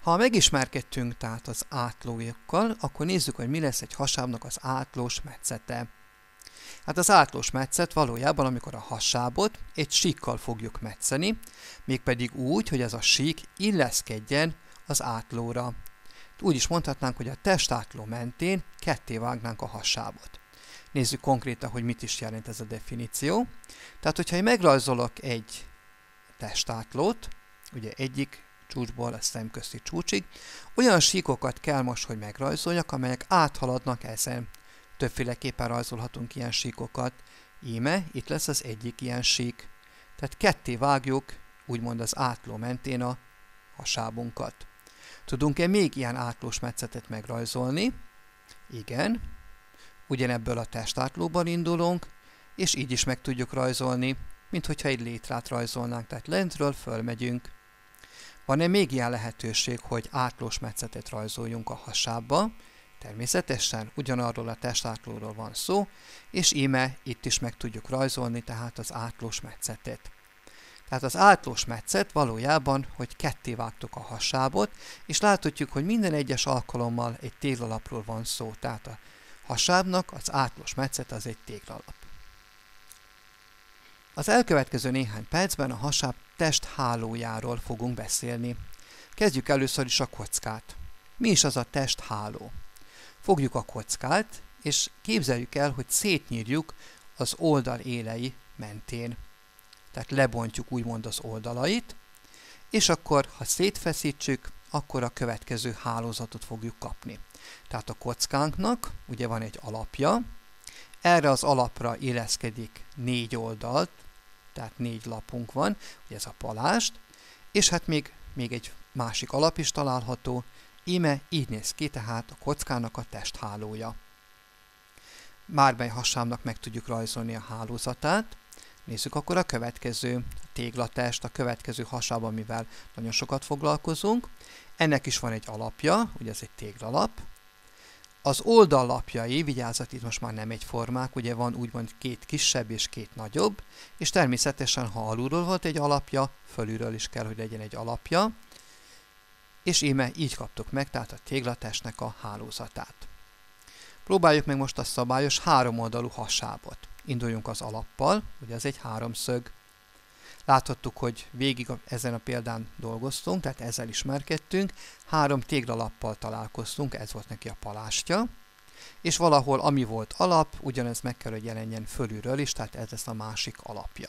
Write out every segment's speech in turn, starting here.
Ha megismerkedtünk tehát az átlójukkal, akkor nézzük, hogy mi lesz egy hasábnak az átlós metszete. Hát az átlós metszet valójában, amikor a hasábot egy síkkal fogjuk metszeni, mégpedig úgy, hogy ez a sík illeszkedjen az átlóra. Úgy is mondhatnánk, hogy a testátló mentén ketté vágnánk a hasábot. Nézzük konkrétan, hogy mit is jelent ez a definíció. Tehát, hogyha én megrajzolok egy testátlót, ugye egyik csúcsból a szemközti csúcsig, olyan síkokat kell most, hogy megrajzoljak, amelyek áthaladnak ezen. Többféleképpen rajzolhatunk ilyen síkokat. Íme, itt lesz az egyik ilyen sík. Tehát ketté vágjuk, úgymond az átló mentén a hasábunkat. Tudunk-e még ilyen átlós metszetet megrajzolni? Igen. Ugyanebből a testátlóban indulunk, és így is meg tudjuk rajzolni, mint hogyha egy létrát rajzolnánk, tehát lentről fölmegyünk. Van-e még ilyen lehetőség, hogy átlós metszetet rajzoljunk a hasábba? Természetesen ugyanarról a testátlóról van szó, és íme itt is meg tudjuk rajzolni tehát az átlós metszetet. Tehát az átlós metszet valójában, hogy ketté vágtuk a hasábot, és láthatjuk, hogy minden egyes alkalommal egy téglalapról van szó, tehát a hasábnak az átlós metszet az egy téglalap. Az elkövetkező néhány percben a hasáb testhálójáról fogunk beszélni. Kezdjük először is a kockát. Mi is az a testháló? Fogjuk a kockát, és képzeljük el, hogy szétnyírjuk az oldal élei mentén. Tehát lebontjuk úgymond az oldalait, és akkor, ha szétfeszítsük, akkor a következő hálózatot fogjuk kapni. Tehát a kockánknak ugye van egy alapja, erre az alapra illeszkedik 4 oldalt, tehát 4 lapunk van, ugye ez a palást, és hát még egy másik alap is található, íme így néz ki tehát a kockának a testhálója. Bármely hasábnak meg tudjuk rajzolni a hálózatát. Nézzük akkor a következő téglatest, a következő hasáb, amivel nagyon sokat foglalkozunk. Ennek is van egy alapja, ugye ez egy téglalap. Az oldallapjai, vigyázzat, itt most már nem egyformák, ugye van úgymond 2 kisebb és 2 nagyobb, és természetesen, ha alulról volt egy alapja, fölülről is kell, hogy legyen egy alapja, és íme így kaptuk meg, tehát a téglatestnek a hálózatát. Próbáljuk meg most a szabályos 3 oldalú hasábot. Induljunk az alappal, ugye ez egy háromszög. Láthattuk, hogy végig ezen a példán dolgoztunk, tehát ezzel ismerkedtünk. 3 téglalappal találkoztunk, ez volt neki a palástja. És valahol, ami volt alap, ugyanez meg kell, hogy jelenjen fölülről is, tehát ez lesz a másik alapja.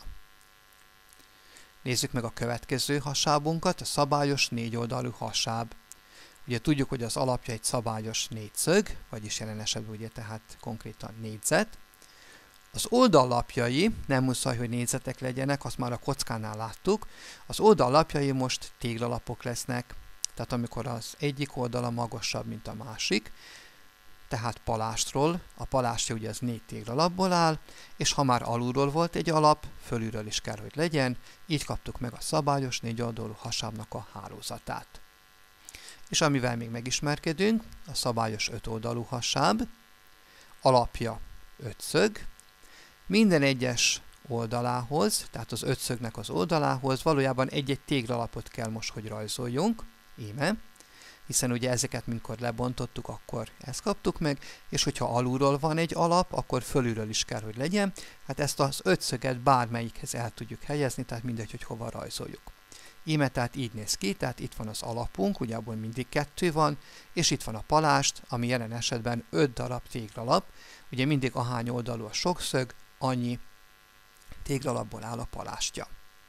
Nézzük meg a következő hasábunkat, a szabályos 4 oldalú hasáb. Ugye tudjuk, hogy az alapja egy szabályos négyszög, vagyis jelen esetben ugye tehát konkrétan négyzet. Az oldallapjai, nem muszáj, hogy négyzetek legyenek, azt már a kockánál láttuk, az oldallapjai most téglalapok lesznek, tehát amikor az egyik oldala magasabb, mint a másik, tehát palástról, a palástja ugye az 4 téglalapból áll, és ha már alulról volt egy alap, fölülről is kell, hogy legyen, így kaptuk meg a szabályos 4 oldalú hasábnak a hálózatát. És amivel még megismerkedünk, a szabályos 5 oldalú hasáb, alapja 5 szög, minden egyes oldalához, tehát az 5 szögnek az oldalához valójában egy-egy téglalapot kell most, hogy rajzoljunk, íme, hiszen ugye ezeket minkkor lebontottuk, akkor ezt kaptuk meg, és hogyha alulról van egy alap, akkor fölülről is kell, hogy legyen, hát ezt az 5 szöget bármelyikhez el tudjuk helyezni, tehát mindegy, hogy hova rajzoljuk. Íme tehát így néz ki, tehát itt van az alapunk, ugye abból mindig 2 van, és itt van a palást, ami jelen esetben 5 darab téglalap, ugye mindig ahány oldalú a sokszög, annyi téglalapból áll a palástja.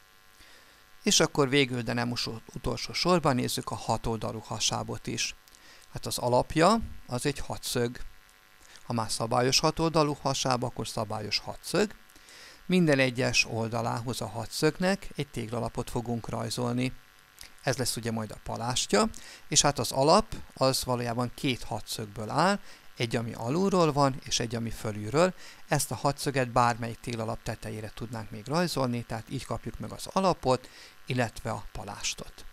És akkor végül, de nem utolsó sorban nézzük a 6 oldalú hasábot is. Hát az alapja az egy hatszög. Ha már szabályos 6 oldalú hasáb, akkor szabályos hatszög. Minden egyes oldalához a hatszögnek egy téglalapot fogunk rajzolni. Ez lesz ugye majd a palástja, és hát az alap az valójában 2 hatszögből áll, egy, ami alulról van, és egy, ami fölülről. Ezt a hatszöget bármelyik téglalap tetejére tudnánk még rajzolni, tehát így kapjuk meg az alapot, illetve a palástot.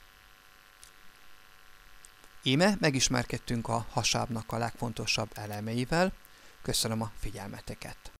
Íme megismerkedtünk a hasábnak a legfontosabb elemeivel. Köszönöm a figyelmeteket!